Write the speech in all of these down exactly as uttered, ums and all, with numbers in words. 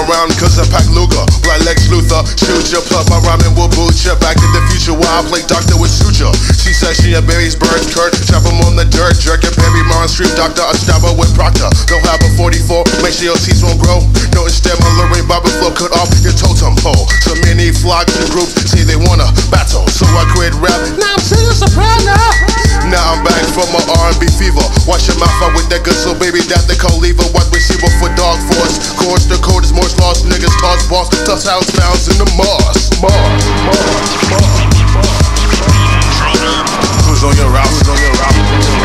around cause I pack Luger, like Lex Luthor. Shoot your plug, my rhyming will boot ya. Back in the future while I play doctor with suture. She says she a Barry's bird, Kurt. Chop him on the dirt, jerk it, Barry Marl Street doctor. I stab her with Proctor. Don't have a forty-four, make sure your teeth won't grow. No, instead my luring Bobby flow cut off your totem pole. So many flocks and groups say they wanna battle, so I quit rap. Now I'm singing soprano. Now I'm back from my R and B fever. Wash your mouth out with that good, so baby that they call lever. Wide receiver for dog force. Chorus the code is more lost. Niggas toss boss. Tough house sounds in the Mars. Mars, Mars, Mars, Mars. Who's on your route? Who's on your route?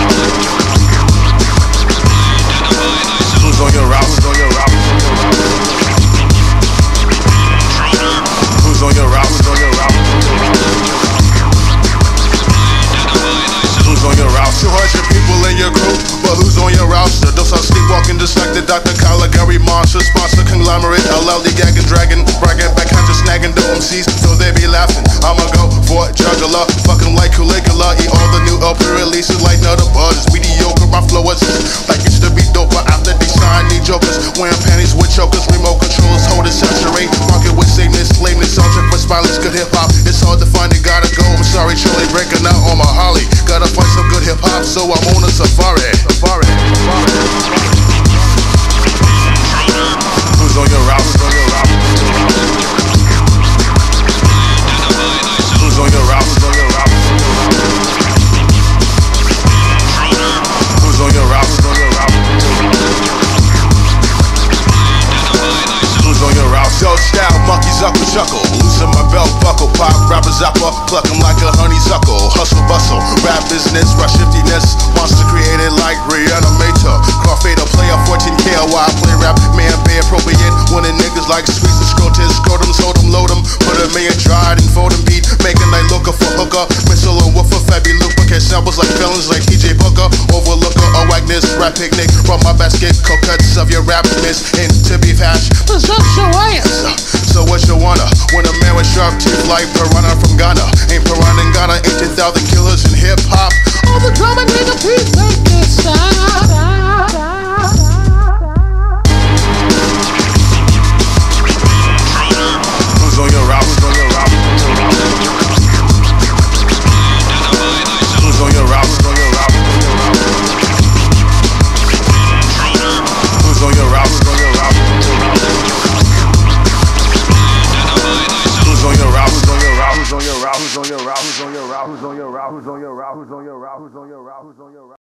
Who's on your route? Who's on your route? Who's on your route? Who's on your route? Who's on your route? two hundred people in your group, but who's on your roster? Those are sleepwalking just like the Doctor Caligari monster. Sponsor conglomerate, L L D gagging, dragging, bragging, backhand just snagging the M Cs, so they be laughing. I'ma go for a juggler, fucking like Caligula. Eat all the new L P releases like Nutter Butters. Mediocre, my flow is like used to be dope, but after they sign, need jokers. Wearing panties with chokers, remote controllers, hold it, saturate. Market with sameness, lameness, soundtrack for spineless, good hip hop. It's hard to find it, gotta go. I'm sorry, Charlie, breaking out on my Holly. Gotta find some good hip hop, so I'm on a safari. Safari. Safari. Who's on your route? Who's on your route? Who's on your route? Who's on your route? Who's on your route? Who's on your route? Who's on your route? Dopestyle, monkeys up and chuckle. Loosen my belt buckle, pop rappers up, pluck them like a honeysuckle. Hustle, bustle, rap business, rush shiftiness. Monster created like Reanimator. Crossfader, player fourteen K while I play rap. Man, be appropriate. Winning niggas like squeeze and scrotus. Scrotum, sold them, load them. Put them in, dried and fold them, beat. Making like looker for hooker. Missile and woofer, fabby looper. Catch samples like felons like T J Booker. Overlooker, or Agnes, rap picnic. From my basket, coconuts of your rap miss. And to be fast, possess your ass. So what you wanna? When a man with sharp teeth like Piranha from Ghana. Ain't Piranha in Ghana, ain't ten thousand killers in hip hop. All the drama nigga, please make it stop. Who's on your route? Who's on your route? Who's on your route? Who's on your route? Who's on your route? Who's on your route? Who's on your route? Who's on your route? Who's on your route? Who's on your route? Who's on your route? Who's on your route? Who's on your route? Who's on your route? Who's on your route? Who's on your route? Who's on your route?